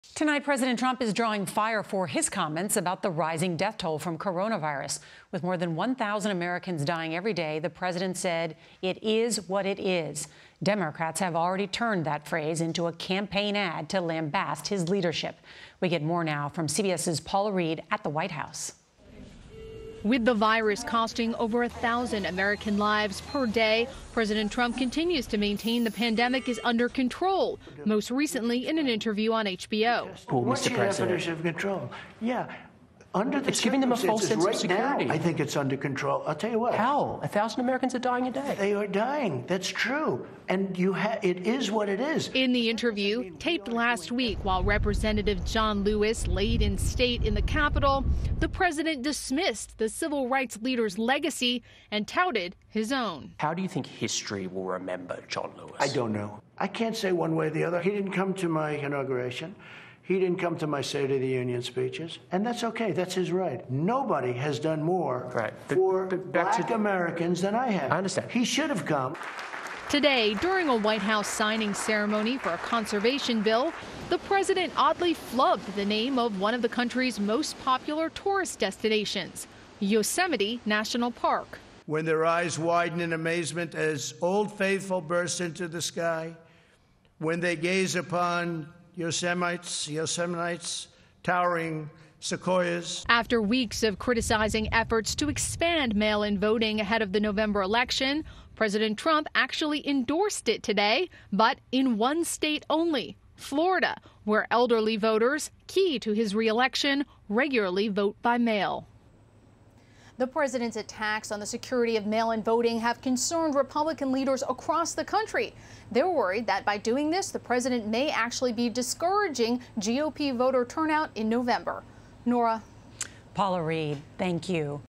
Tonight, President Trump is drawing fire for his comments about the rising death toll from coronavirus. With more than 1,000 Americans dying every day, the president said, "It is what it is." Democrats have already turned that phrase into a campaign ad to lambast his leadership. We get more now from CBS's Paula Reid at the White House. With the virus costing over 1,000 American lives per day, President Trump continues to maintain the pandemic is under control, most recently in an interview on HBO. What's your definition of control? Yeah. Under the it's giving them a false sense of security. Now, I think it's under control. I'll tell you what. How? 1,000 Americans are dying a day. They are dying. That's true. And it is what it is. In the interview, taped last week while Representative John Lewis laid in state in the Capitol, the president dismissed the civil rights leader's legacy and touted his own. How do you think history will remember John Lewis? I don't know. I can't say one way or the other. He didn't come to my inauguration. He didn't come to my State of the Union speeches, and that's okay. That's his right. Nobody has done more for black Americans than I have. I understand. He should have come. Today, during a White House signing ceremony for a conservation bill, the president oddly flubbed the name of one of the country's most popular tourist destinations, Yosemite National Park. When their eyes widen in amazement as Old Faithful bursts into the sky, when they gaze upon Yosemites, towering sequoias. After weeks of criticizing efforts to expand mail-in voting ahead of the November election, President Trump actually endorsed it today, but in one state only, Florida, where elderly voters, key to his re-election, regularly vote by mail. The president's attacks on the security of mail-in voting have concerned Republican leaders across the country. They're worried that by doing this, the president may actually be discouraging GOP voter turnout in November. Nora. Paula Reid, thank you.